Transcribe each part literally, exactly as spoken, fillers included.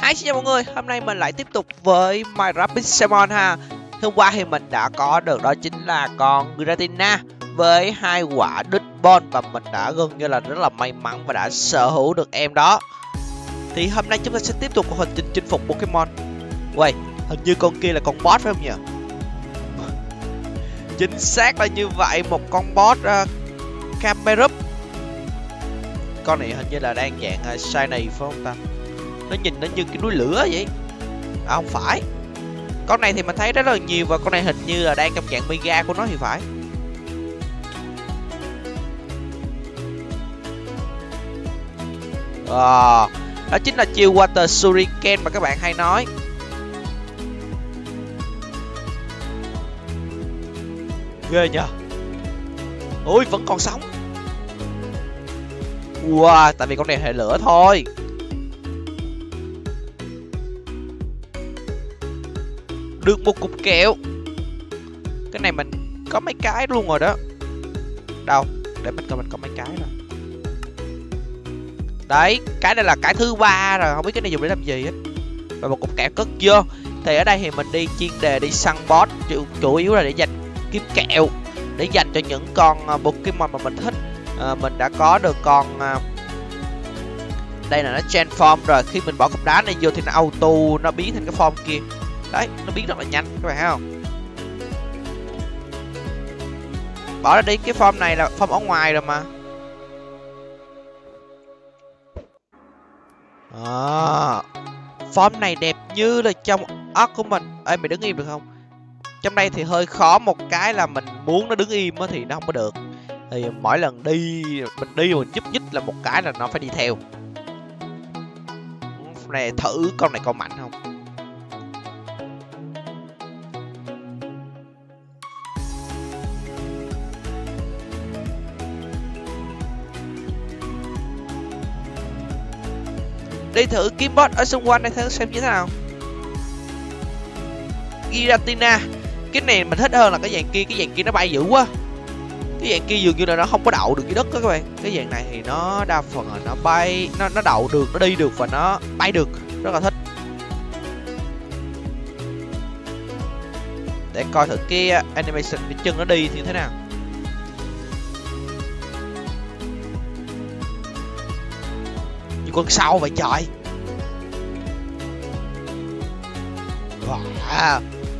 Hi, xin chào mọi người, hôm nay mình lại tiếp tục với Minecraft Pixelmon ha. Hôm qua thì mình đã có được đó chính là con Giratina với hai quả Dustborn và mình đã gần như là rất là may mắn và đã sở hữu được em đó. Thì hôm nay chúng ta sẽ tiếp tục cuộc hành trình chinh phục Pokemon. Uầy, hình như con kia là con boss phải không nhỉ? Chính xác là như vậy, một con boss uh, Camerupt. Con này hình như là đang dạng uh, shiny phải không ta? Nó nhìn nó như cái núi lửa vậy. À không phải. Con này thì mình thấy rất là nhiều và con này hình như là đang trong dạng mega của nó thì phải. À, đó chính là chiêu Water Shuriken mà các bạn hay nói. Ghê nhờ. Ui vẫn còn sống. Wow, tại vì con này hệ lửa thôi. Được một cục kẹo. Cái này mình có mấy cái luôn rồi đó. Đâu, để mình coi mình có mấy cái rồi. Đấy, cái này là cái thứ ba rồi, không biết cái này dùng để làm gì hết. Và một cục kẹo cất vô. Thì ở đây thì mình đi chuyên đề đi săn boss, chủ, chủ yếu là để dành kiếm kẹo, để dành cho những con uh, Pokemon mà mình thích. uh, Mình đã có được con uh, đây là nó transform rồi. Khi mình bỏ cục đá này vô thì nó auto, nó biến thành cái form kia. Đấy, nó biến rất là nhanh, các bạn thấy không? Bỏ ra đi, cái form này là form ở ngoài rồi mà. À, form này đẹp như là trong óc của mình. Ê, mày đứng im được không? Trong đây thì hơi khó một cái là mình muốn nó đứng im á thì nó không có được. Thì mỗi lần đi, mình đi mình giúp nhích là một cái là nó phải đi theo. Này thử con này con mạnh không? Đi thử kiếm boss ở xung quanh đây thử xem như thế nào. Giratina. Cái này mình thích hơn là cái dạng kia. Cái dạng kia nó bay dữ quá. Cái dạng kia dường như là nó không có đậu được dưới đất đó các bạn. Cái dạng này thì nó đa phần là nó bay, Nó nó đậu được, nó đi được và nó bay được. Rất là thích. Để coi thử cái animation cái chân nó đi thì như thế nào. Con sau vậy trời. Wow.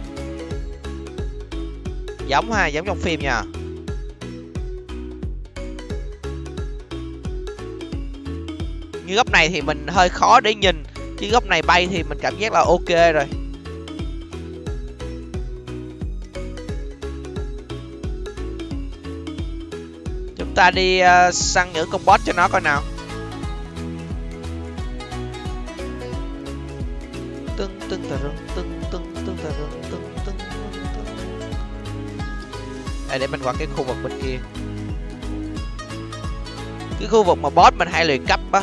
Giống ha, giống trong phim nha. Như góc này thì mình hơi khó để nhìn, chứ góc này bay thì mình cảm giác là ok rồi. Chúng ta đi uh, săn những con boss cho nó coi nào. Tưng tưng tà rưng, tưng tưng tưng tà rưng, tưng tưng tưng. Đây, để mình qua cái khu vực bên kia. Cái khu vực mà boss mình hay luyện cấp á.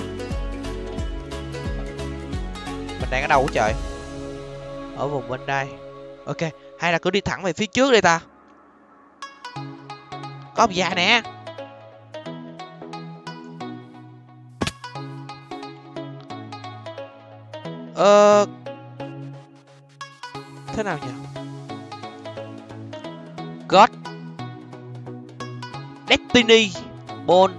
Mình đang ở đâu hả trời? Ở vùng bên đây. Ok, hay là cứ đi thẳng về phía trước đi ta. Có ông già nè. Ờ... Thế nào nhỉ? God Destiny Bone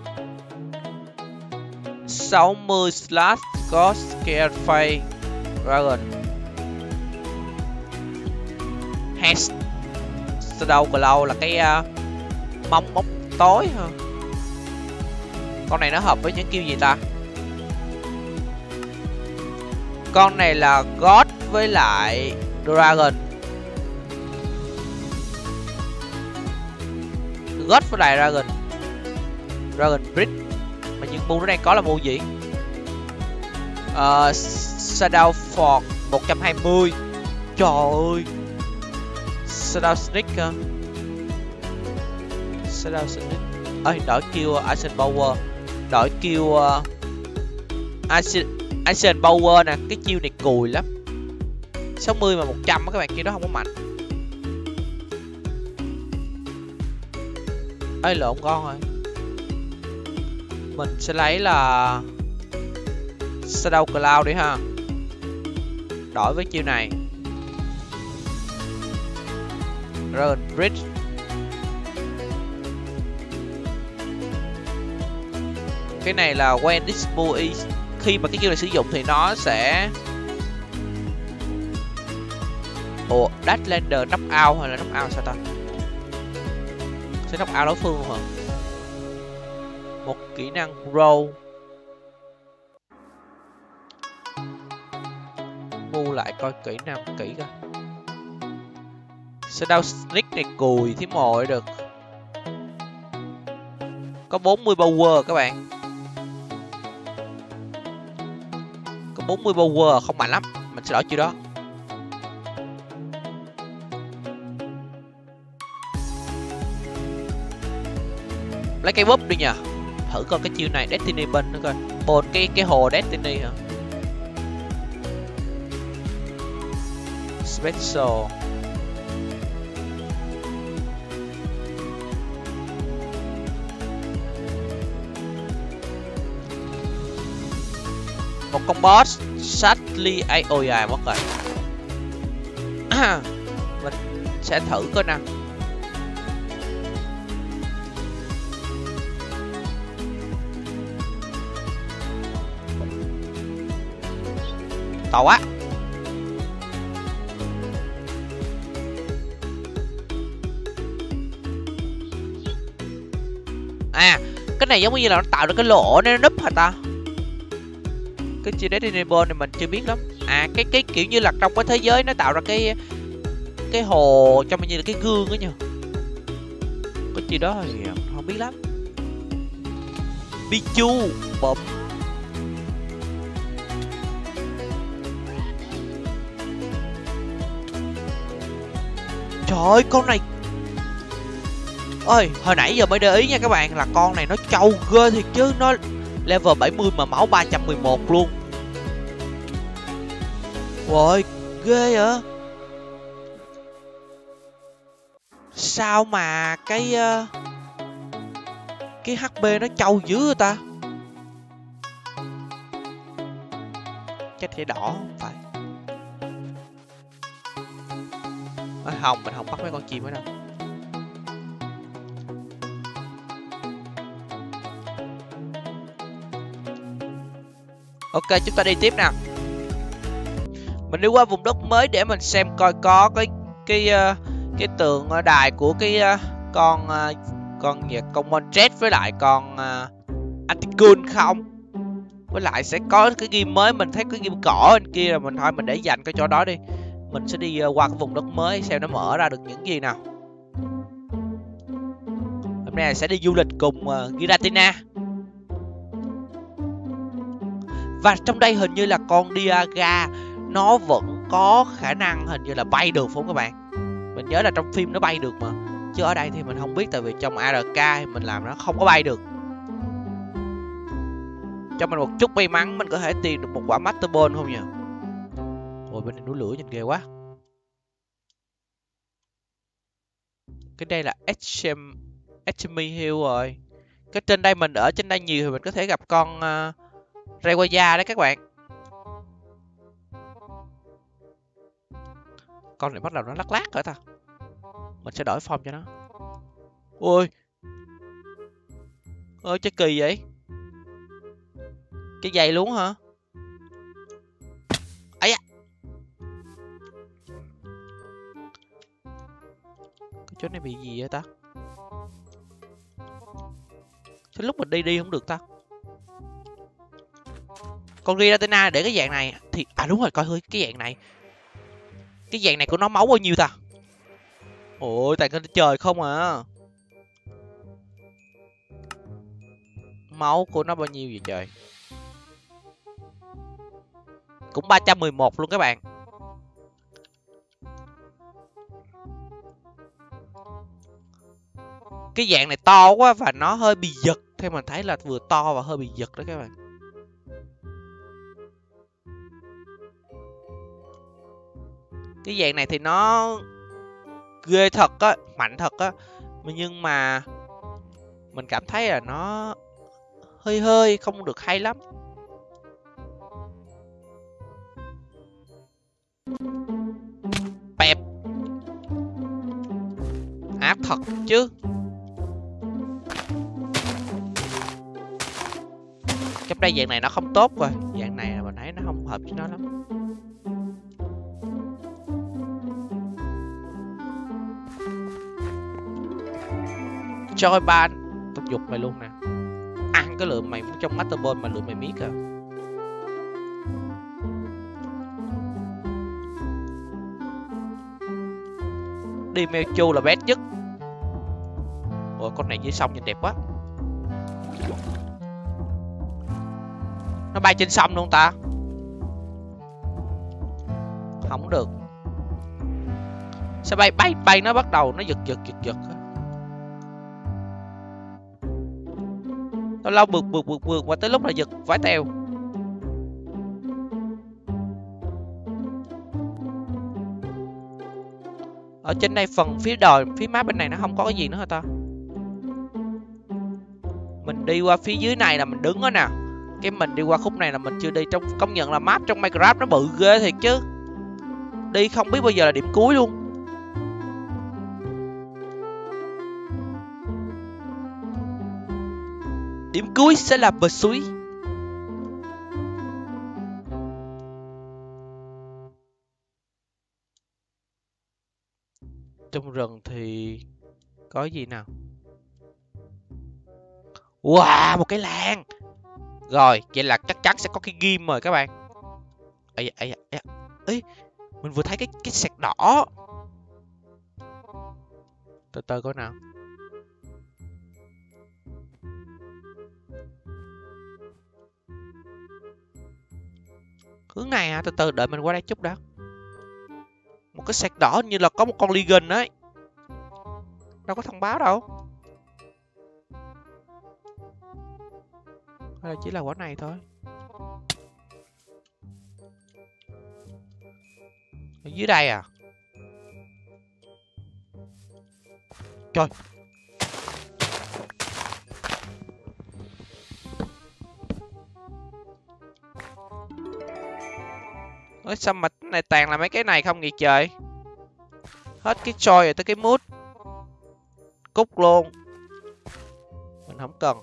sáu mươi slash God Scareface Dragon Head Shadow Claw là cái uh, móng bóng tối hả? Con này nó hợp với những kiểu gì ta? Con này là God với lại Dragon. God với lại Dragon. Dragon Bridge. Mà những mua nó đang có là mua gì? uh, Shadow Ford một trăm hai mươi. Trời ơi. Shadow Sneak uh. Shadow Sneak. Ơi, đổi kêu Action Power. Đổi kêu uh, Action Action Power nè, cái chiêu này cùi lắm. sáu mươi mà một trăm á các bạn, kia đó không có mạnh. Ê lộn con rồi. Mình sẽ lấy là Shadow Cloud đi ha. đổi với chiêu này. Dragon Bridge. Cái này là when this move is, khi mà cái chiêu này sử dụng thì nó sẽ ủa Dashlander knock out hay là knock out sao ta? Sẽ knock out đối phương luôn hả? Một kỹ năng roll. Mua lại coi kỹ năng kỹ coi. Shadow Sneak này cùi thím mồi được. Có bốn mươi power các bạn. Có bốn mươi power không mạnh lắm. Mình sẽ đổi chiêu đó. Lấy cái búp đi nhờ. Thử coi cái chiêu này Destiny bên nữa coi. Bồn cái cái hồ Destiny hả? Special. Một con boss Sadly ai ôi dài mất rồi. À, mình sẽ thử coi nào. To quá. À, cái này giống như là nó tạo ra cái lỗ nên nó núp hả ta? Cái chi Destiny Ball này mình chưa biết lắm. À, cái cái kiểu như là trong cái thế giới nó tạo ra cái cái hồ trong như là cái gương á nhờ. Cái chi đó thì không biết lắm. Pichu bấm. Trời ơi, con này ơi, hồi nãy giờ mới để ý nha các bạn, là con này nó trâu ghê thiệt chứ. Nó level bảy mươi mà máu ba trăm mười một luôn. Ôi, ghê vậy. Sao mà cái uh, cái hát pê nó trâu dữ vậy ta? Chắc thẻ đỏ không phải. À, không, mình không bắt mấy con chim ở đâu. Ok, chúng ta đi tiếp nào. Mình đi qua vùng đất mới để mình xem coi có cái cái uh, cái tượng đài của cái uh, con uh, con gì con Mondred với lại con uh, Anticune không. Với lại sẽ có cái game mới, mình thấy cái game cỏ bên kia, là mình thôi mình để dành cái chỗ đó đi. Mình sẽ đi uh, qua cái vùng đất mới xem nó mở ra được những gì nào. Hôm nay sẽ đi du lịch cùng uh, Giratina. Và trong đây hình như là con Dialga nó vẫn có khả năng hình như là bay được phải không các bạn? Mình nhớ là trong phim nó bay được mà. Chứ ở đây thì mình không biết, tại vì trong a rờ ca mình làm nó không có bay được. Cho mình một chút may mắn mình có thể tìm được một quả Master Ball không nhỉ? Ôi bên này núi lửa nhìn ghê quá. Cái đây là Echemy Hill rồi. Cái trên đây mình ở trên đây nhiều thì mình có thể gặp con uh, Rayquaza đấy các bạn. Con này bắt đầu nó lắc lắc rồi ta. Mình sẽ đổi form cho nó. Ôi. Ôi chơi kỳ vậy. Cái giày luôn hả? Ấy da. Cái chỗ này bị gì vậy ta? Sao lúc mình đi đi không được ta? Con Giratina để cái dạng này thì à đúng rồi, coi hơi cái dạng này. Cái dạng này của nó máu bao nhiêu ta? Ôi tài trên trời không à. Máu của nó bao nhiêu vậy trời? Cũng ba trăm mười một luôn các bạn. Cái dạng này to quá và nó hơi bị giật. Theo mình thấy là vừa to và hơi bị giật đó các bạn. Cái dạng này thì nó ghê thật á, mạnh thật á. Nhưng mà mình cảm thấy là nó hơi hơi không được hay lắm. thật chứ. Trong đây dạng này nó không tốt rồi. Dạng này mình thấy nó không hợp với nó lắm. Joy ban. Tôi giục mày luôn nè. Ăn cái lượng mày trong Master Ball mà lượng mày miết à. Đi Mewtwo là best nhất. Ôi con này dưới sông nhìn đẹp quá. Nó bay trên sông luôn ta. Không được. Sao bay bay bay nó bắt đầu nó giật giật giật giật. Lâu lâu bượt bượt bượt bượt và tới lúc là giật vái teo. Ở trên đây phần phía đồi, phía map bên này nó không có cái gì nữa hả ta? Mình đi qua phía dưới này là mình đứng đó nè. Cái mình đi qua khúc này là mình chưa đi. Trong công nhận là map trong Minecraft nó bự ghê thiệt chứ. Đi không biết bao giờ là điểm cuối luôn. Điểm cuối sẽ là bờ suối. Trong rừng thì có gì nào? Wow, một cái làng. Rồi, vậy là chắc chắn sẽ có cái ghim rồi các bạn. Ê, ê, ê, ê, mình vừa thấy cái cái sẹt đỏ. Từ từ coi nào. Hướng này hả? Từ từ đợi mình qua đây chút đã. Một cái sẹt đỏ như là có một con Legion ấy. Đâu có thông báo đâu. Hay là chỉ là quả này thôi. Ở dưới đây à? Trời. Ôi sao mà này toàn là mấy cái này không vậy trời. Hết cái trôi rồi tới cái mút. Cút luôn. Mình không cần.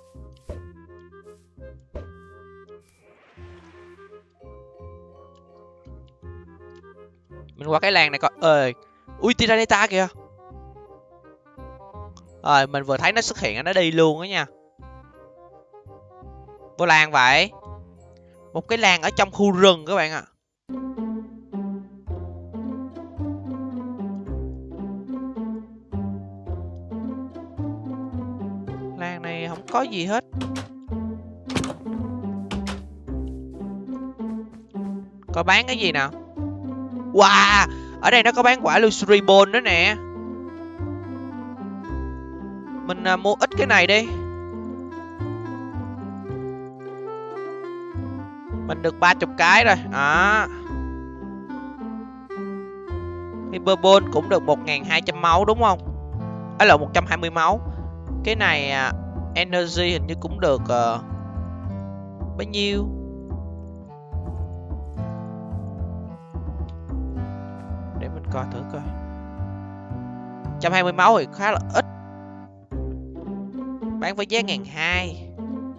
Mình qua cái làng này coi. Ơi. Ui Tyranitar kìa. Rồi mình vừa thấy nó xuất hiện nó đi luôn á nha. Vô làng vậy. Một cái làng ở trong khu rừng các bạn ạ. À. Làng này không có gì hết. Có bán cái gì nào? Wow, ở đây nó có bán quả Luxury Ball nữa nè. Mình uh, mua ít cái này đi. Mình được ba mươi cái rồi. Đó. Hyper Ball cũng được một nghìn hai trăm máu đúng không? Ấy là một trăm hai mươi máu. Cái này uh, Energy hình như cũng được uh, bao nhiêu? Để mình coi thử coi. một trăm hai mươi máu thì khá là ít. Bán với giá một nghìn hai trăm.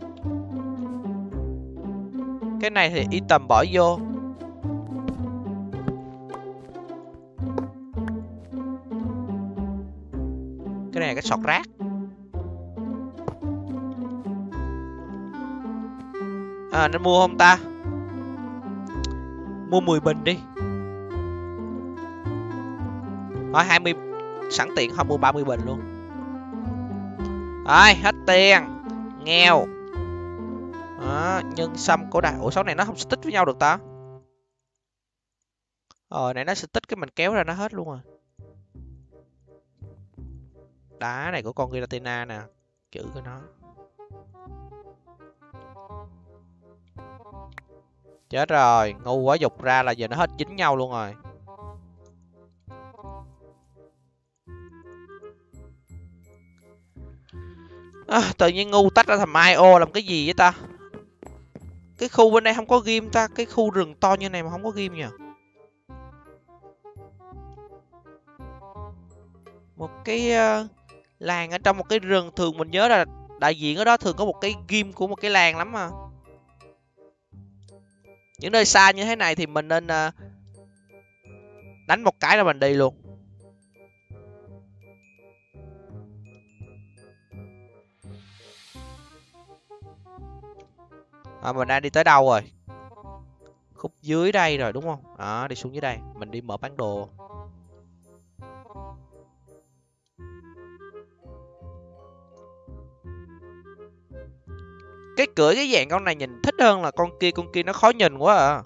Cái này thì item bỏ vô. Cái này là cái sọt rác. À, nên mua không ta? Mua mười bình đi. Thôi hai mươi sẵn tiện không mua ba mươi bình luôn. Rồi, hết tiền. Nghèo. Đó, nhân sâm cổ đại. Ủa số này nó không stick với nhau được ta? Ờ, này nó stick cái mình kéo ra nó hết luôn rồi. Đá này của con Giratina nè. Chữ của nó. Chết rồi, ngu quá dục ra là giờ nó hết dính nhau luôn rồi. À, tự nhiên ngu tách ra thành i o làm cái gì vậy ta? Cái khu bên đây không có game ta. Cái khu rừng to như này mà không có game nhỉ? Một cái uh, Làng ở trong một cái rừng, thường mình nhớ là đại diện ở đó thường có một cái ghim của một cái làng lắm mà. Những nơi xa như thế này thì mình nên uh, đánh một cái là mình đi luôn. À, mình đang đi tới đâu rồi? Khúc dưới đây rồi đúng không? Đó, đi xuống dưới đây. Mình đi mở bản đồ. Cái cưỡi cái dạng con này nhìn thích hơn là con kia. Con kia nó khó nhìn quá à.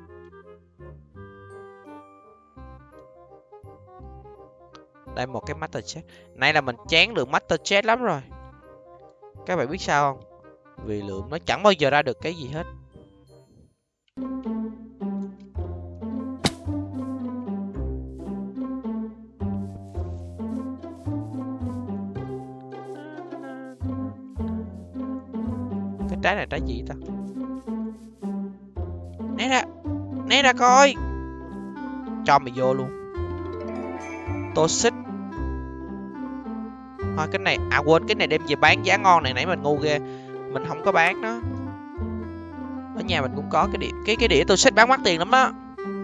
Đây một cái Master Chest. Này là mình chán lượng Master Chest lắm rồi. Các bạn biết sao không? Vì lượng nó chẳng bao giờ ra được cái gì hết. Cái trái này trái gì ta? Né ra. Né ra coi. Cho mày vô luôn. Tô xích. Thôi cái này, à quên, cái này đem về bán giá ngon này, nãy mình ngu ghê. Mình không có bán nó. Ở nhà mình cũng có cái đĩa, cái cái đĩa tô xích bán mắc tiền lắm đó.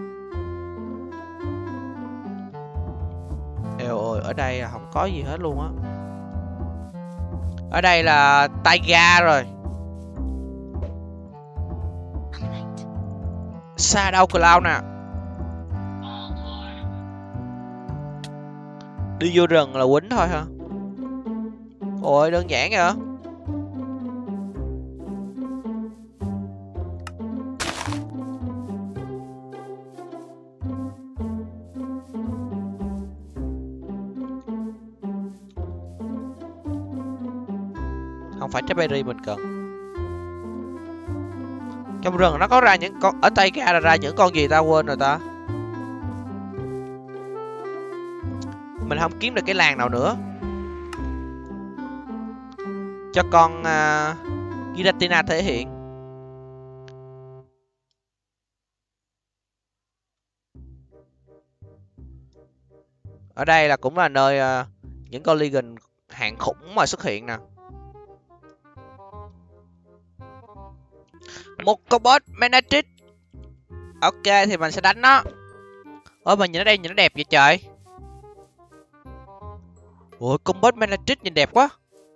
Eo ơi, ở đây là không có gì hết luôn á. Ở đây là tay ga rồi. Shadow Cloud nè. Đi vô rừng là quýnh thôi hả? Ôi đơn giản vậy. Không phải trái berry mình cần. Trong rừng nó có ra những con, ở tay ga là ra những con gì ta quên rồi ta. Mình không kiếm được cái làng nào nữa. Cho con uh, Giratina thể hiện. Ở đây là cũng là nơi uh, những con Legion hạng khủng mà xuất hiện nè. Một con boss Manatris. Ok thì mình sẽ đánh nó. Ôi mà nhìn ở đây nhìn nó đẹp vậy trời. Ôi con boss Manatris nhìn đẹp quá.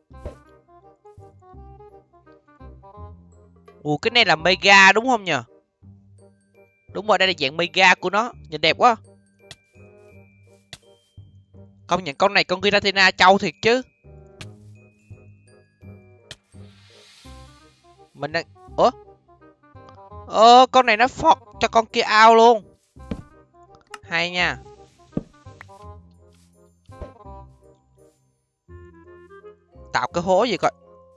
Ủa cái này là mega đúng không nhờ? Đúng rồi, đây là dạng mega của nó. Nhìn đẹp quá. Công nhận con này con Giratina trâu thiệt chứ. Mình đang... Ủa? Ơ con này nó phọt cho con kia ao luôn. Hay nha. Tạo cái hố gì coi.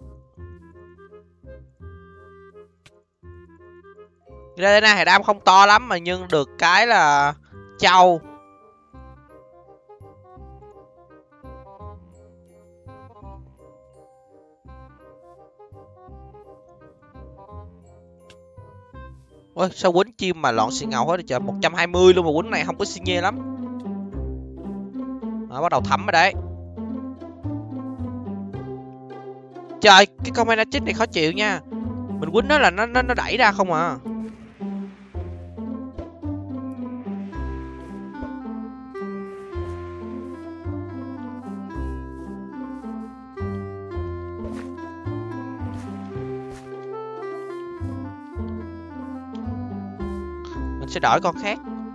Giratina thì đam không to lắm mà nhưng được cái là trâu. Ôi sao quýnh chim mà lọn xì ngầu hết trời. Một trăm hai mươi luôn mà quýnh này không có xi nhê lắm. À, bắt đầu thấm ở đấy. Trời cái con Manatris này khó chịu nha. Mình quýnh nó là nó nó nó đẩy ra không à. Mình sẽ đổi con khác.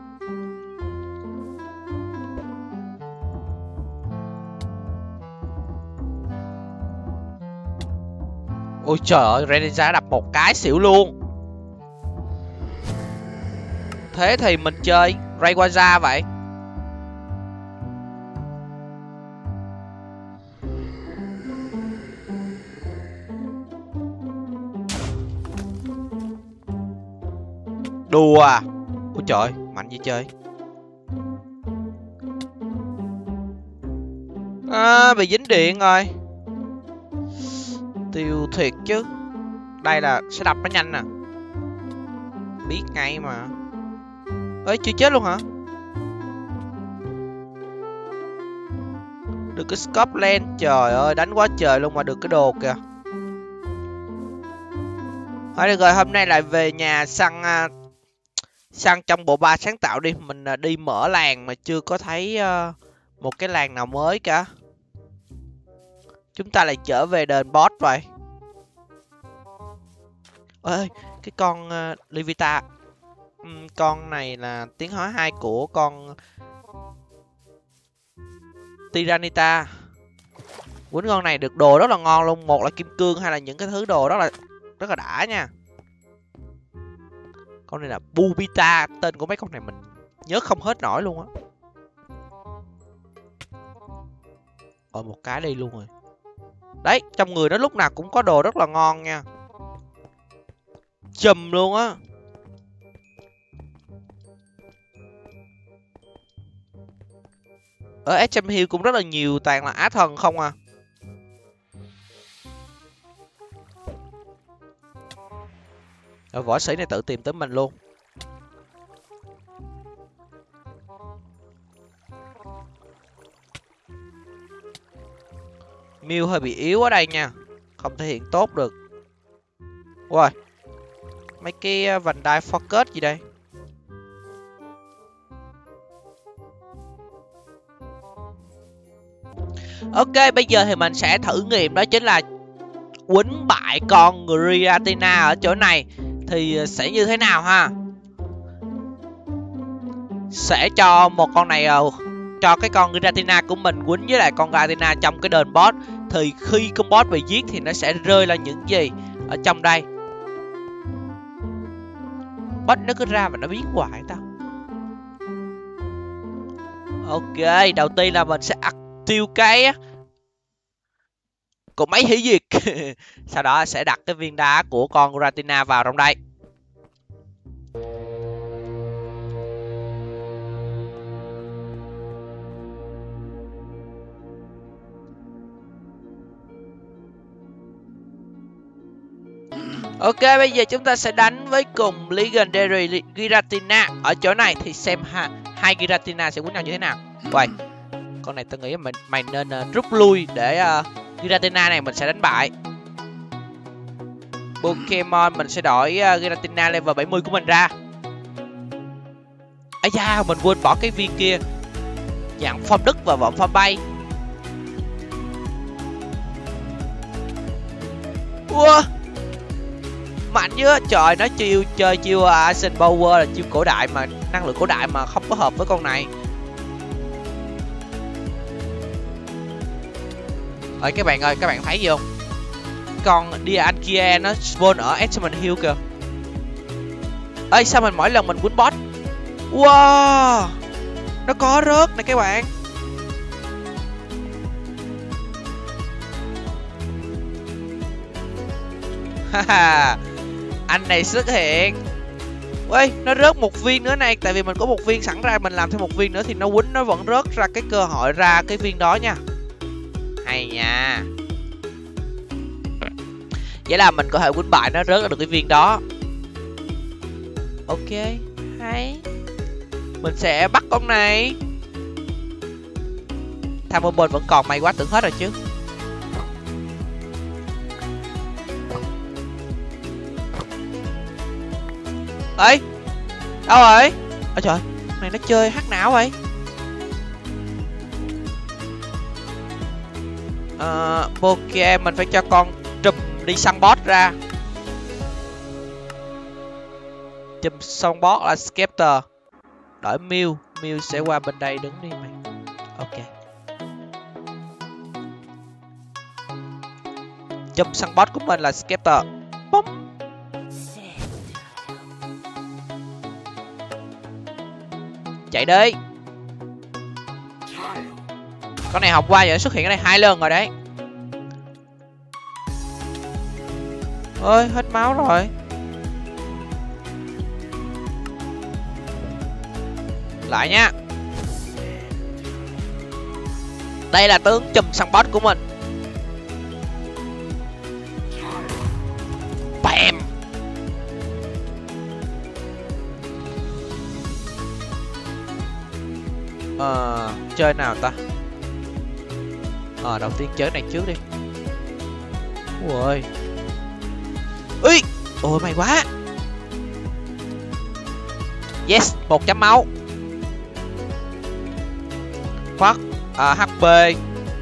Ôi trời ơi, Rhaenyra đập một cái xỉu luôn. Thế thì mình chơi Rayquaza vậy. Đùa à. Ôi trời, mạnh vậy chơi. À, bị dính điện rồi. Tiêu thiệt chứ. Đây là sẽ đập nó nhanh nè. Biết ngay mà. Ơi chưa chết luôn hả? Được cái Scotland, trời ơi, đánh quá trời luôn mà được cái đồ kìa. Thôi được rồi, hôm nay lại về nhà săn uh, săn trong bộ ba sáng tạo đi. Mình uh, đi mở làng mà chưa có thấy uh, một cái làng nào mới cả. Chúng ta lại trở về đền boss vậy. Ơi, cái con uh, Livita. uhm, Con này là tiếng hóa hai của con Tyranitar. Quýnh con này được đồ rất là ngon luôn. Một là kim cương, hay là những cái thứ đồ rất là rất là đã nha. Con này là Bubita. Tên của mấy con này mình nhớ không hết nổi luôn á. Ờ, một cái đi luôn rồi. Đấy, trong người nó lúc nào cũng có đồ rất là ngon nha. Chùm luôn á. Ở Ancient Hill cũng rất là nhiều, toàn là á thần không à. Rồi võ sĩ này tự tìm tới mình luôn. Mew hơi bị yếu ở đây nha, không thể hiện tốt được. Ui, mấy cái vành đai focus gì đây? Ok, bây giờ thì mình sẽ thử nghiệm, đó chính là quýnh bại con Giratina ở chỗ này thì sẽ như thế nào ha. Sẽ cho một con này, cho cái con Giratina của mình quýnh với lại con Giratina trong cái đền boss. Thì khi con boss bị giết thì nó sẽ rơi là những gì ở trong đây. Boss nó cứ ra và nó biến hoài tao. Ok, đầu tiên là mình sẽ ắt tiêu cái của máy hủy diệt. Sau đó sẽ đặt cái viên đá của con Giratina vào trong đây. Ok, bây giờ chúng ta sẽ đánh với cùng Legendary Giratina. Ở chỗ này thì xem ha, hai Giratina sẽ quýnh nhau như thế nào. Quay, con này tôi nghĩ mình mày nên uh, rút lui để uh, Giratina này mình sẽ đánh bại. Pokemon mình sẽ đổi uh, Giratina level bảy mươi của mình ra. Ây da, mình quên bỏ cái viên kia, dạng phong đức và vọng phong bay. Ua, mạnh chưa trời, nó chiêu chơi chiêu uh, Ascent Power là chiêu cổ đại mà năng lượng cổ đại mà không có hợp với con này. Ơi các bạn ơi, các bạn thấy gì không? Con Diancie nó spawn ở Ancient Hill kìa. Ơi sao mình mỗi lần mình quýnh boss, wow, nó có rớt này các bạn. Haha, anh này xuất hiện. Ui, nó rớt một viên nữa này. Tại vì mình có một viên sẵn ra, mình làm thêm một viên nữa thì nó quýnh nó vẫn rớt ra cái cơ hội ra cái viên đó nha. Hay nha. Vậy là mình có thể quýnh bại nó rớt ra được cái viên đó. Ok, hay. Mình sẽ bắt con này. Tham mô bên vẫn còn, may quá tưởng hết rồi chứ. Ê, đâu rồi? Ôi trời, này nó chơi hack não vậy. Uh, ok, mình phải cho con trùm đi săn boss ra. Trùm săn boss là Scepter. Đổi Mew, Mew sẽ qua bên đây đứng đi mày. Ok. Trùm săn boss của mình là Scepter. Bốp. Chạy đi. Con này học qua giờ xuất hiện ở đây hai lần rồi đấy. Ôi, hết máu rồi. Lại nha. Đây là tướng chùm săn boss của mình. Bam. Ờ, chơi nào ta? Ờ, đầu tiên chơi này trước đi. Ui. Ui. Ôi may quá. Yes, một chấm máu. Phát à, hát pê.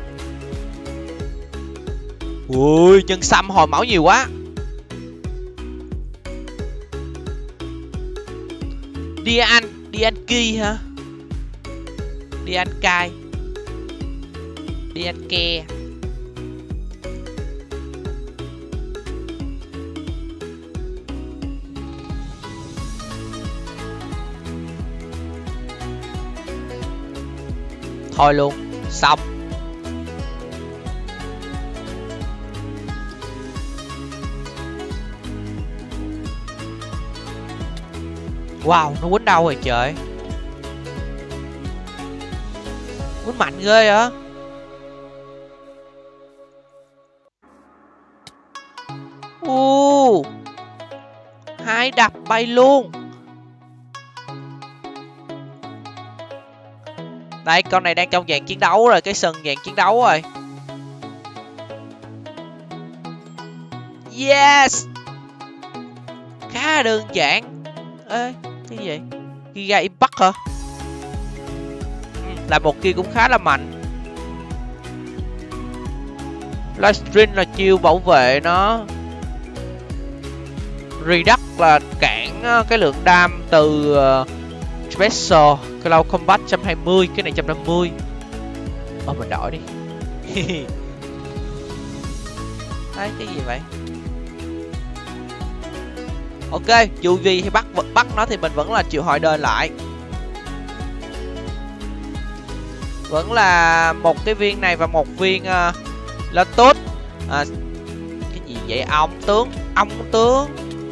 Ui, nhân xăm hồi máu nhiều quá. Dian, Dian Ki hả? Dian Kai. Dian Ke. Thôi luôn, xong. Wow, nó quýnh đâu rồi trời. Quýnh mạnh ghê hả? Uh, hai đập bay luôn. Đây, con này đang trong dạng chiến đấu rồi, cái sân dạng chiến đấu rồi. Yes. Khá đơn giản. Ê, cái gì vậy? Giga Impact hả? Ừ, là một kia cũng khá là mạnh. Livestream là chiêu bảo vệ nó. Redux là cản cái lượng đam từ uh, Special. Cloud Combat một trăm hai mươi, cái này một trăm năm mươi. Ồ, mình đổi đi. Đấy, cái gì vậy? Ok, dù gì thì bắt bắt nó thì mình vẫn là chịu hồi đền lại. Vẫn là một cái viên này và một viên uh, Lotus. À, cái gì vậy ông tướng? Ông tướng.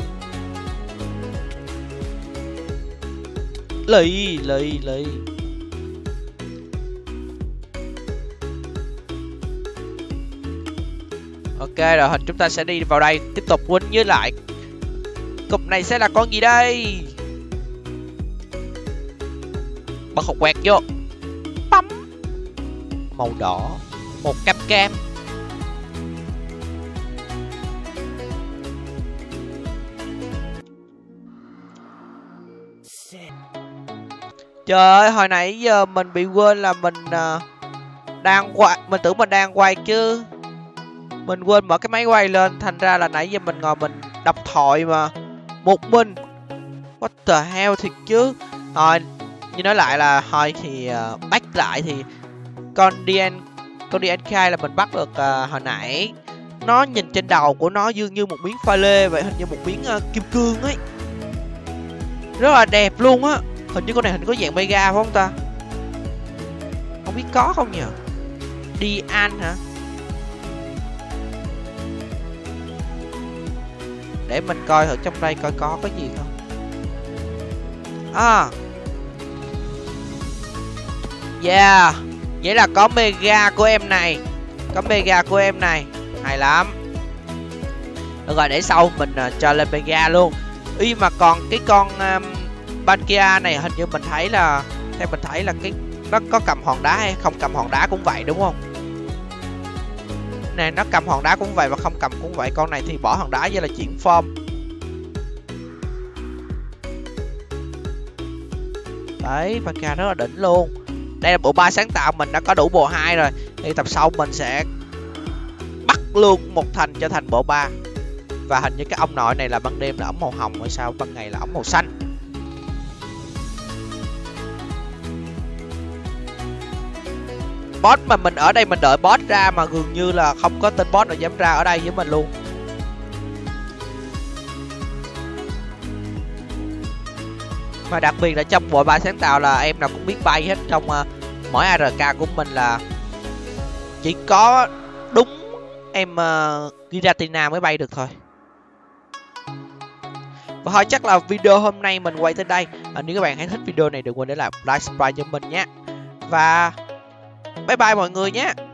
Lì, lì, lì. Ok rồi, hình chúng ta sẽ đi vào đây tiếp tục win với lại. Cục này sẽ là con gì đây? Bật hột quẹt vô. Bấm. Màu đỏ. Một cam cam. Trời ơi, hồi nãy giờ mình bị quên là mình uh, đang quay. Mình tưởng mình đang quay chứ. Mình quên mở cái máy quay lên. Thành ra là nãy giờ mình ngồi mình đọc thoại mà một mình. What the hell thiệt chứ. Rồi, như nói lại là thôi thì uh, bắt lại thì con Dian con Dian Kai là mình bắt được uh, hồi nãy. Nó nhìn trên đầu của nó dường như một miếng pha lê vậy, hình như một miếng uh, kim cương ấy. Rất là đẹp luôn á. Hình như con này hình có dạng mega phải không ta? Không biết có không nhỉ? Dian hả? Để mình coi thử trong đây coi có cái gì không. À. Yeah. Vậy là có mega của em này. Có mega của em này. Hay lắm. Được rồi, để sau mình uh, cho lên mega luôn. Y mà còn cái con um, Bankia này hình như mình thấy là theo mình thấy là cái nó có cầm hòn đá hay không cầm hòn đá cũng vậy đúng không? Nè, nó cầm hòn đá cũng vậy và không cầm cũng vậy. Con này thì bỏ hòn đá với là chuyển form. Đấy, Bankia rất là đỉnh luôn. Đây là bộ ba sáng tạo, mình đã có đủ bộ hai rồi. Thì tập sau mình sẽ bắt luôn một thành trở thành bộ ba. Và hình như cái ông nội này là ban đêm là ống màu hồng hay sao, ban ngày là ống màu xanh. Boss mà mình ở đây mình đợi boss ra mà gần như là không có tên boss nào dám ra ở đây với mình luôn. Mà đặc biệt là trong bộ ba sáng tạo là em nào cũng biết bay hết. Trong uh, mỗi a rờ ca của mình là chỉ có đúng em uh, Giratina mới bay được thôi. Và thôi chắc là video hôm nay mình quay tới đây. À, nếu các bạn thấy thích video này đừng quên để lại like, subscribe cho mình nhé. Và bye bye mọi người nhé.